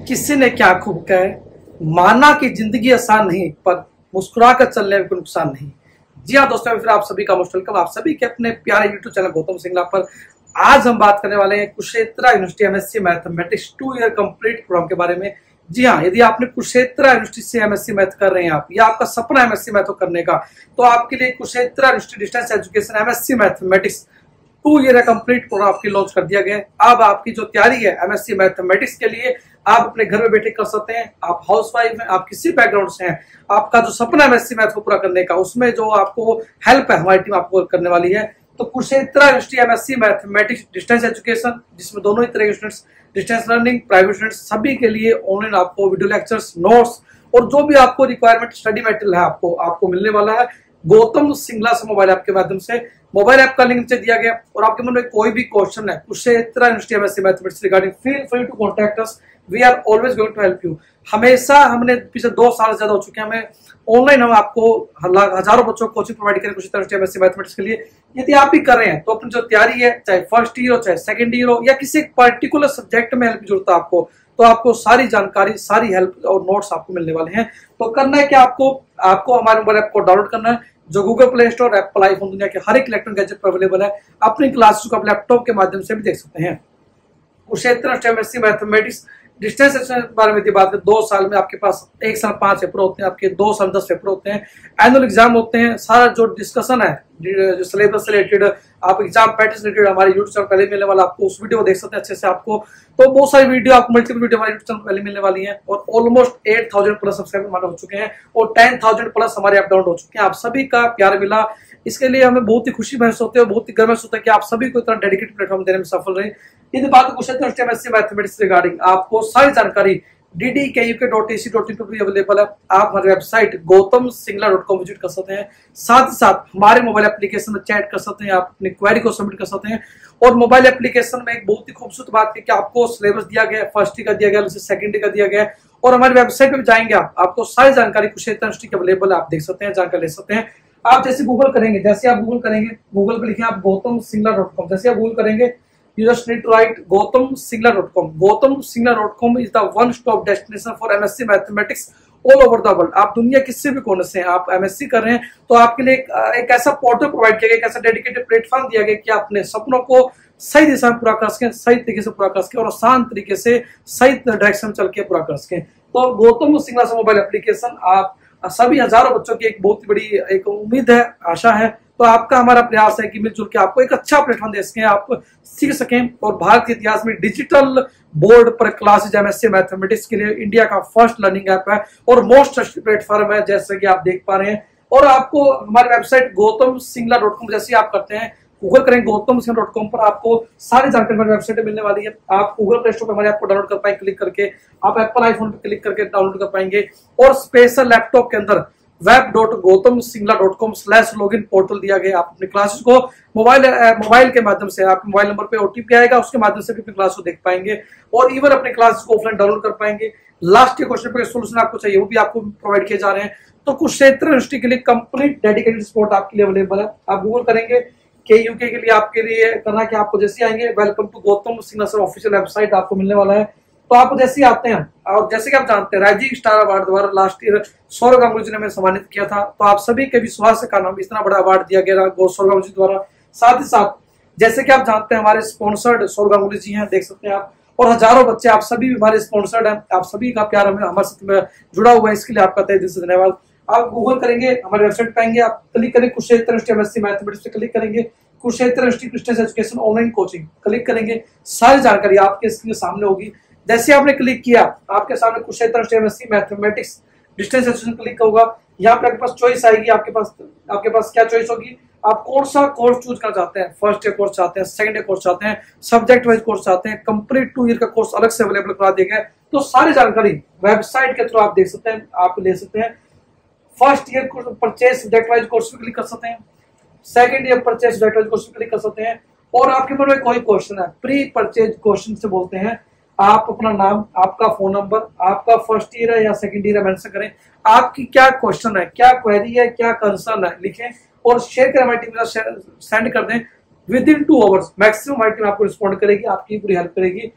किसी ने क्या खूब कहे, माना कि जिंदगी आसान नहीं पर मुस्कुरा कर चलने में कोई नुकसान नहीं। जी हाँ दोस्तों, फिर आप सभी का मोस्ट वेलकम, आप सभी के अपने प्यारे यूट्यूब चैनल गौतम सिंगला पर। आज हम बात करने वाले हैं Kurukshetra university MSc mathematics 2 year complete program के बारे में। जी हाँ, यदि आपने कुरुक्षेत्र यूनिवर्सिटी से एमएससी मैथ कर रहे हैं आप, या आपका सपना एमएससी मैथ करने का, तो आपके लिए Kurukshetra university distance education MSc mathematics 2 year complete program आपकी लॉन्च कर दिया गया है। अब आपकी जो तैयारी है एमएससी मैथमेटिक्स के लिए, आप अपने घर में बैठे कर सकते हैं। आप हाउस वाइफ हैं, आप किसी बैकग्राउंड से हैं, आपका जो सपना एमएससी मैथ को पूरा करने का, उसमें जो आपको हेल्प है हमारी टीम आपको करने वाली है। तो Kurukshetra university MSc mathematics distance education, जिसमें दोनों ही तरह के students, distance learning, private students, सभी के लिए ऑनलाइन आपको वीडियो लेक्चर्स, नोट्स और जो भी आपको रिक्वायरमेंट स्टडी मटेरियल है आपको मिलने वाला है गौतम सिंगला से मोबाइल ऐप के माध्यम से। मोबाइल ऐप का लिंक नीचे दिया गया, और आपके मन में कोई भी क्वेश्चन है Kurukshetra university MSc mathematics regarding, feel free to contact us, we are always going to help you. हमेशा हमने पिछले 2 साल से ज्यादा हो चुके हैं हमें ऑनलाइन, हम आपको हजारों बच्चों को कोचिंग प्रोवाइड करें कुरुक्षेत्र यूनिवर्सिटी एमएससी मैथमेटिक्स के लिए। यदि आप भी कर रहे हैं तो अपनी जो तैयारी है, चाहे फर्स्ट ईयर हो चाहे सेकंड ईयर हो, या किसी एक पर्टिकुलर सब्जेक्ट में हेल्प की जरूरत है आपको, तो आपको सारी जानकारी, सारी हेल्प और नोट्स आपको मिलने वाले हैं। तो करना है कि आपको हमारे मोबाइल ऐप को डाउनलोड करना है, जो Google Play Store, Apple iPhone, दुनिया के हर एक इलेक्ट्रॉनिक गैजेट पर अवेलेबल है। अपनी क्लासेस को आप लैपटॉप के माध्यम से भी देख सकते हैं। कुरुक्षेत्र एमएससी मैथमेटिक्स डिस्टेंस के बारे में बात करें, 2 साल में आपके पास 1 साल 5 पेपर होते हैं, आपके 2 साल 10 पेपर होते हैं, एनुअल एग्जाम होते हैं। सारा जो डिस्कशन है जो सिलेबस से रिलेटेड, आप एग्जाम पैटर्न से रिलेटेड हमारे यूट्यूब चैनल पहले मिलने वाला, आपको उस वीडियो को देख सकते हैं अच्छे से आपको। तो बहुत सारी वीडियो, आपको मल्टीपल वीडियो हमारे यूट्यूब चैनल पहले मिलने वाली है, और ऑलमोस्ट 8000 प्लस सब्सक्राइबर हमारे हो चुके हैं, और 10,000 प्लस हमारे ऐप डाउनलोड हो चुके हैं। आप सभी का प्यार मिला, इसके लिए हमें बहुत ही खुशी महसूस होती है, और बहुत ही गर्व महसूस होता है कि आप सभी को इतना डेडिकेटेड प्लेटफॉर्म देने में सफल रहे। यदि बात कुरुक्षेत्र एमएससी मैथमेटिक्स रिगार्डिंग, आपको सारी जानकारी ddkuk.ac.in पर भी अवेलेबल है। आप हमारी वेबसाइट gautamsingla.com विजिट कर सकते हैं। साथ ही साथ हमारे मोबाइल एप्लीकेशन में चैट कर सकते हैं, आप अपनी क्वेरी को सबमिट कर सकते हैं। और मोबाइल एप्लीकेशन में एक बहुत ही खूबसूरत बात है कि आपको सिलेबस दिया गया है, फर्स्ट ईयर का दिया गया है, सेकंड ईयर का दिया गया है, और हमारी वेबसाइट पे जाएंगे आपको सारी जानकारी कुरुक्षेत्र यूनिवर्सिटी की अवेलेबल है, आप देख सकते हैं, जानकारी ले सकते हैं। आप जैसे गूगल करेंगे, गूगल पे लिखें आप gautamsingla.com, जैसे आप गूगल करेंगे, you just need to write gautamsingla.com. gautamsingla.com is the one stop destination for MSc mathematics all over the world। आप दुनिया किसी भी कोने से आप एमएससी कर रहे हैं, तो आपके लिए एक ऐसा पोर्टल प्रोवाइड किया गया, एक ऐसा डेडिकेटेड प्लेटफॉर्म दिया गया कि आप अपने सपनों को सही दिशा में पूरा कर सकें, सही तरीके से पूरा कर सकें, और आसान तरीके से सही डायरेक्शन में चल के पूरा कर सकें। तो गौतम सिंगला से मोबाइल एप्लीकेशन आप सभी हजारों बच्चों की एक बहुत बड़ी एक उम्मीद है, आशा है। तो आपका हमारा प्रयास है कि मिलजुल के आपको एक अच्छा प्लेटफॉर्म दे सकें, आप सीख सकें, और भारत के इतिहास में डिजिटल बोर्ड पर क्लासेज एमएससी मैथमेटिक्स के लिए इंडिया का फर्स्ट लर्निंग ऐप है और मोस्ट ट्रस्टेड प्लेटफॉर्म है, जैसे कि आप देख पा रहे हैं। और आपको हमारी वेबसाइट gautamsingla.com, जैसे आप करते हैं गूगल करें gautamsingla.com पर, आपको सारी जानकारी हमारी वेबसाइट में मिलने वाली है। आप गूगल प्ले स्टोर पर हमारे ऐप को डाउनलोड कर पाएंगे क्लिक करके, आप एप्पल आईफोन पर क्लिक करके डाउनलोड कर पाएंगे, और स्पेशल लैपटॉप के अंदर web.gautamsingla.com/login पोर्टल दिया गया। आप अपने क्लासेस को मोबाइल के माध्यम से, आपके मोबाइल नंबर पे ओटीपी आएगा, उसके माध्यम से भी अपनी क्लास को देख पाएंगे, और इवन अपने क्लासेस को ऑफलाइन डाउनलोड कर पाएंगे। लास्ट के क्वेश्चन पे सोल्यूशन आपको चाहिए, वो भी आपको प्रोवाइड किए जा रहे हैं। तो कुरुक्षेत्र यूनिवर्सिटी के लिए कंप्लीट डेडिकेटेड सपोर्ट आपके लिए अवेलेबल है। आप गूगल करेंगे KUK के लिए, आपके लिए करना कि आपको जैसे आएंगे, welcome to Gautam Singla sir official website आपको मिलने वाला है। तो आप जैसे आते हैं, और जैसे कि आप जानते हैं राइजिंग स्टार अवार्ड द्वारा लास्ट ईयर सौरव गांगुली जी ने हमें सम्मानित किया था, तो आप सभी के विश्वास के कारण इतना बड़ा अवार्ड दिया गया सौरव गांगुली जी द्वारा। साथ ही साथ जैसे कि आप जानते हैं हमारे स्पॉन्सर्ड सौरव गांगुली जी हैं, देख सकते हैं आप, और हजारों बच्चे, आप सभी हमारे स्पॉन्सर्ड हैं। आप सभी का प्यार हमारे साथ जुड़ा हुआ है, इसके लिए आपका तहे दिल से धन्यवाद। आप गूगल करेंगे, हमारे वेबसाइट पे आएंगे, आप क्लिक करें कुरुक्षेत्र यूनिवर्सिटी एमएससी मैथमेटिक्स पे क्लिक करेंगे, Kurukshetra university distance education online coaching click करेंगे, सारी जानकारी आपके स्क्रीन के सामने होगी। जैसे आपने क्लिक किया, आपके सामने Kurukshetra university MSc mathematics distance education click होगा। यहाँ पे आपके पास चॉइस आएगी, आपके पास क्या चॉइस होगी, आप कौन सा कोर्स चूज करना चाहते हैं, फर्स्ट ईयर कोर्स चाहते हैं, सेकंड ईयर कोर्स चाहते हैं, सब्जेक्ट वाइज कोर्स चाहते हैं, कंप्लीट 2 ईयर का कोर्स अलग से अवेलेबल करा दिया गया है। तो सारी जानकारी वेबसाइट के थ्रू आप देख सकते हैं, आप ले सकते हैं। First year purchase subject wise course पे क्लिक कर सकते हैं, second year purchase subject wise course पे क्लिक कर सकते हैं। और आपके मन में कोई क्वेश्चन है, प्री परचेज क्वेश्चन से बोलते हैं, आप अपना नाम, आपका फोन नंबर, आपका फर्स्ट ईयर है या सेकंड ईयर है मेंशन करें, आपकी क्या क्वेश्चन है, क्या क्वेरी है, क्या कंसर्न है, लिखें और शेयर करें, हमारी टीम सेंड कर दें। विद इन 2 आवर्स मैक्सिमम हमारी टीम आपको रिस्पॉन्ड करेगी, आपकी पूरी हेल्प करेगी।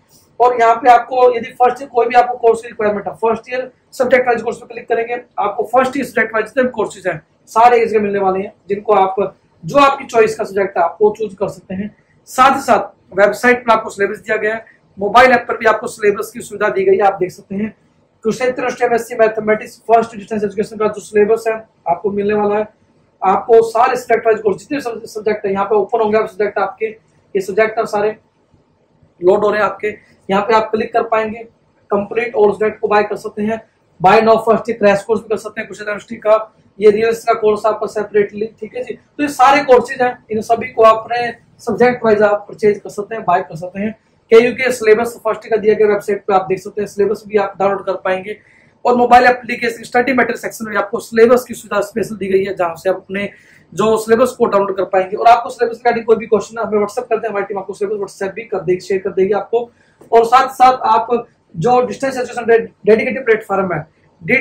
और यहाँ पे आपको यदि फर्स्ट ईयर कोई भी आपको कोर्स की रिक्वायरमेंट है, first year subject wise course पे क्लिक करेंगे, आपको फर्स्ट ईयर सब्जेक्ट वाइज जितने भी कोर्सेज हैं सारे एक जगह मिलने वाले हैं, जिनको आप जो आपकी चॉइस का सब्जेक्ट है आप वो चूज कर सकते हैं। साथ ही साथ वेबसाइट पर आपको सिलेबस दिया गया है, मोबाइल ऐप पर भी आपको सिलेबस की सुविधा दी गई है, आप देख सकते हैं। Kurukshetra MSc mathematics first distance education का जो सिलेबस है आपको मिलने वाला है। आपको सारे सब्जेक्ट वाइज कोर्स जितने सब्जेक्ट है यहाँ पे ओपन होंगे, सब्जेक्ट आपके ये सब्जेक्ट है सारे लोड हो रहे हैं आपके, यहाँ पे आप क्लिक कर पाएंगे, कंप्लीट और सब्जेक्ट को बाय कर सकते हैं। Buy now first year crash course भी कर सकते हैं कुरुक्षेत्र यूनिवर्सिटी का, ये रियल का कोर्स आपका सेपरेटली, ठीक है जी। तो ये सारे कोर्सेज हैं, इन सभी को अपने सब्जेक्ट वाइज आप परचेज कर सकते हैं, बाय कर सकते हैं। केयू के सिलेबस फर्स्ट का दिया गया वेबसाइट पे आप देख सकते हैं, सिलेबस भी आप डाउनलोड कर पाएंगे। और mobile application study material section में आपको सिलेबस की सुविधा स्पेशल दी गई है, जहां से आप अपने जो सिलेबस को डाउनलोड कर पाएंगे। और आपको सिलेबस रिगार्डिंग कोई भी क्वेश्चन है हमें व्हाट्सएप करते हैं, हमारी टीम आपको सिलेबस व्हाट्सएप भी कर देगी, शेयर कर देगी आपको। और साथ साथ आप जो डिस्टेंस एजुकेशन डेडिकेटेड प्लेटफॉर्म है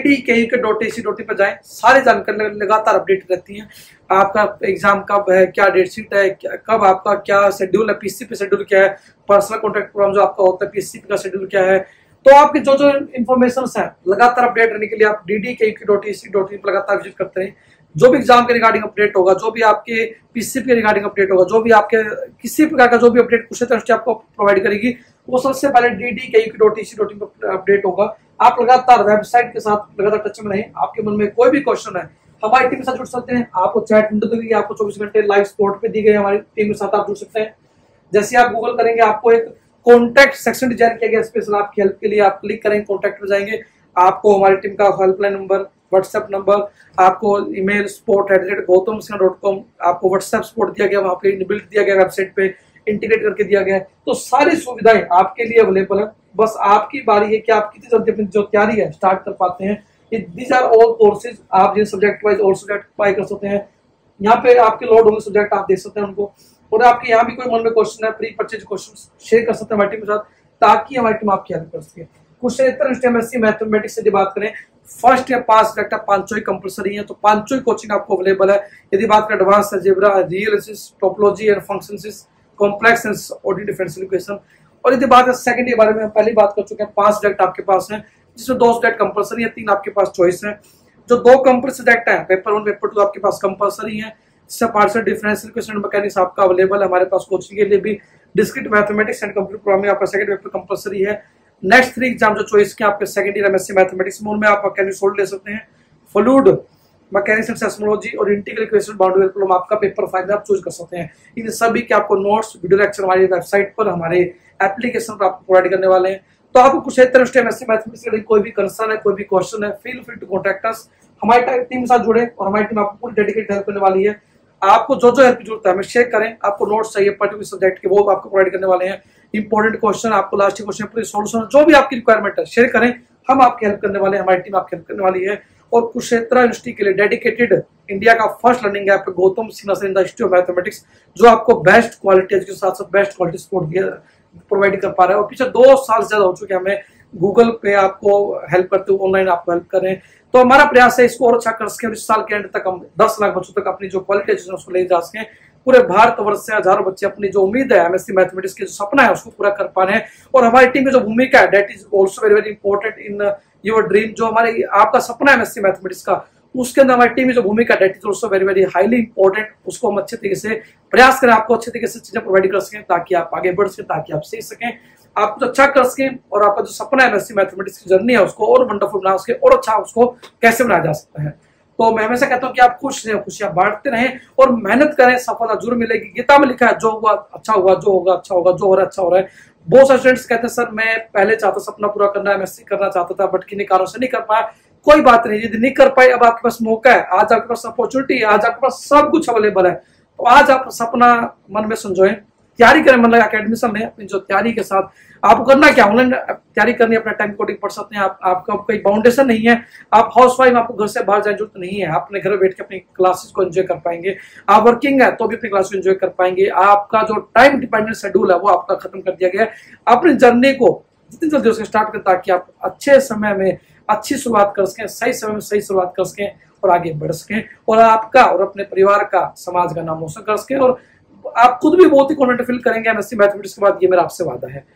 DDKUK.ac.in पर जाएं, सारी जानकारी लगातार अपडेट रहती है। आपका एग्जाम कब है, क्या डेट शीट है, कब आपका क्या शेड्यूल है, पीसीपी शेड्यूल क्या है, पर्सनल कॉन्ट्रैक्ट प्रोग्राम जो आपका होता है पीसीपी का शेड्यूल क्या है। तो आपके जो जो इन्फॉर्मेशन है लगातार अपडेट रहने के लिए आप DDKUK.ac.in पर लगातार विजिट करते हैं। जो भी एग्जाम के रिगार्डिंग अपडेट होगा, जो भी आपके पीसीपी के रिगार्डिंग अपडेट होगा, जो भी आपके किसी प्रकार का जो भी अपडेट कुरुक्षेत्र यूनिवर्सिटी आपको प्रोवाइड करेगी, वो सबसे पहले DDKUK.ac.in पर अपडेट होगा। आप लगातार वेबसाइट के साथ लगातार टच में रहें। आपके मन में कोई भी क्वेश्चन है हमारी टीम के साथ जुड़ सकते हैं, आपको चैट विंडो दी गई, आपको 24 घंटे लाइव सपोर्ट पे दी गई, हमारी टीम के साथ आप जुड़ सकते हैं। जैसे आप गूगल करेंगे आपको एक कॉन्टैक्ट सेक्शन डिजाइन किया गया स्पेशल आपकी हेल्प के लिए, आप क्लिक करेंगे कॉन्टैक्ट में जाएंगे, आपको हमारी टीम का हेल्पलाइन नंबर, व्हाट्सएप नंबर, आपको ईमेल support@gautamsingha.com, आपको व्हाट्सएप सपोर्ट दिया गया, वहां पे इनबिल्ट दिया गया, वेबसाइट पे इंटीग्रेट करके दिया गया है। तो सारी सुविधाएं आपके लिए अवेलेबल है, बस आपकी बारी है कि आप कितनी जल्दी अपनी जो तैयारी है स्टार्ट कर पाते हैं। दीज आर ऑल कोर्सेज, आप जिन सब्जेक्ट वाइज और सब्जेक्ट बाय कर सकते हैं। यहाँ पे आपके लोड होंगे सब्जेक्ट, आप देख सकते हैं उनको। और आपके यहाँ भी कोई मन में क्वेश्चन है, प्री परचेज क्वेश्चन शेयर कर सकते हैं हमारी टीम के साथ, ताकि हमारी टीम आपकी हेल्प कर सके। कुरुक्षेत्र एमएससी मैथमेटिक्स से बात करें, फर्स्ट या 5 सब्जेक्ट पांचों ही कंपलसरी है, तो पांचों ही कोचिंग आपको अवेलेबल है। यदि बात करें advance algebra, real topology and functions, complex and ordinary differential equation. और यदि बात है सेकंड ईयर बारे में, पहली बात कर चुके हैं, 5 सब्जेक्ट आपके पास हैं, जिसमें 2 सब्जेक्ट कंपलसरी है, 3 आपके पास चॉइस है। जो 2 कंपलसरी सब्जेक्ट है, पेपर 1 पेपर 2 आपके पास कंपलसरी है, जिससे पार्शियल डिफरेंशियल इक्वेशन मैकेनिक्स आपका अवेलेबल है हमारे पास कोचिंग के लिए भी। Discrete mathematics and computer programming आपका सेकंड पेपर कंपलसरी है। नेक्स्ट 3 एग्जाम जो चॉइस के आपके सेकंड ईयर एमएससी मैथमेटिक्स में, उनमें आप मैकेनिक्स सोल्ड ले सकते हैं, फ्लूइड मैकेनिक्स एंड सेस्मोलॉजी और इंटीग्रल इक्वेशन बाउंड्री प्रॉब्लम आपका पेपर 5 में आप चूज कर सकते हैं। इन सभी के आपको नोट्स, वीडियो लेक्चर हमारी वेबसाइट पर, हमारे एप्लीकेशन पर आपको प्रोवाइड करने वाले हैं। तो आपको कुरुक्षेत्र एमएससी मैथमेटिक्स के कोई भी कंसर्न है, कोई भी क्वेश्चन है, feel free to contact us. हमारी टीम के साथ जुड़े और हमारी टीम आपको पूरी डेडिकेटेड हेल्प करने वाली है। आपको जो जो हेल्प की जरूरत है हमें शेयर करें। आपको नोट्स चाहिए पर्टिकुलर सब्जेक्ट के, वो आपको प्रोवाइड करने वाले हैं। इंपॉर्टेंट क्वेश्चन, आपको लास्ट क्वेश्चन पूरी सॉल्यूशन, जो भी आपकी रिक्वायरमेंट है शेयर करें, हम आपकी हेल्प करने वाले हैं, हमारी टीम आपकी हेल्प करने वाली है। और कुरुक्षेत्र यूनिवर्सिटी के लिए डेडिकेटेड इंडिया का first learning app Gautam Sinha sir institute of mathematics, जो आपको बेस्ट क्वालिटी के साथ साथ बेस्ट क्वालिटी सपोर्ट प्रोवाइड कर पा रहा है। और पिछले 2 साल से ज्यादा हो चुके हैं हमें गूगल पे आपको हेल्प करते हुए, ऑनलाइन आपको हेल्प करें। तो हमारा प्रयास है इसको और अच्छा कर सके, इस साल के एंड तक हम 10 लाख बच्चों तक अपनी जो क्वालिटी एजुकेशन उसको ले जा सकें। पूरे भारतवर्ष से हजारों बच्चे अपनी जो उम्मीद है एमएससी मैथमेटिक्स की जो सपना है उसको पूरा कर पा रहे हैं। और हमारी टीम की जो भूमिका है, that is also very very important in your dream. जो हमारे आपका सपना है एमएससी मैथमेटिक्स का, उसके अंदर हमारी टीम की जो भूमिका, that is also very very highly important. उसको हम अच्छे तरीके से प्रयास करें, आपको अच्छे तरीके से चीजें प्रोवाइड कर सकें, ताकि आप आगे बढ़ सकें, ताकि आप सीख सकें, आप कुछ अच्छा कर सकें। और आपका जो सपना है एमएससी मैथमेटिक्स की जर्नी है, उसको और वंडरफुल बना सके, और अच्छा उसको कैसे बनाया जा सकता है। तो मैं हमेशा कहता हूँ कि आप खुश रहें, खुशियां बांटते रहें और मेहनत करें, सफलता जरूर मिलेगी। गीता में लिखा है, जो हुआ अच्छा हुआ, जो होगा अच्छा होगा, जो हो रहा है अच्छा हो रहा है। बहुत सारे स्टूडेंट्स कहते हैं सर मैं पहले चाहता सपना पूरा करना, एमएससी करना चाहता था, बट किन्हीं कारणों से नहीं कर पाया। कोई बात नहीं, यदि नहीं कर पाए, अब आपके पास मौका है, आज आपके पास अपॉर्चुनिटी है, आज आपके पास सब कुछ अवेलेबल है। तो आज आप सपना मन में संजोएं, तैयारी करें, मन लगा के एडमिशन लें। अपनी जो तैयारी के साथ आपको करना क्या, ऑनलाइन तैयारी करनी, अपना टाइम कोडिंग पढ़ सकते हैं। आपका कोई बाउंडेशन नहीं है, आप हाउस वाइफ, आपको घर से बाहर जाने जरूरत नहीं है, आप अपने घर बैठ के अपनी क्लासेस को एंजॉय कर पाएंगे। आप वर्किंग है तो भी अपनी क्लास को एंजॉय कर पाएंगे। आपका जो टाइम डिपेंडेंट शेड्यूल है वो आपका खत्म कर दिया गया है। अपनी जर्नी को जितनी जल्दी उसके स्टार्ट करें, ताकि आप अच्छे समय में अच्छी शुरुआत कर सकें, सही समय में सही शुरुआत कर सकें और आगे बढ़ सकें, और आपका और अपने परिवार का, समाज का नाम रोशन कर सकें। और आप खुद भी बहुत ही कॉन्फिडेंट फील करेंगे एमएससी मैथमेटिक्स के बाद, ये मेरा आपसे वादा है।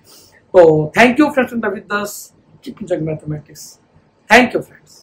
तो thank you friends, with us keep enjoying mathematics. Thank you friends.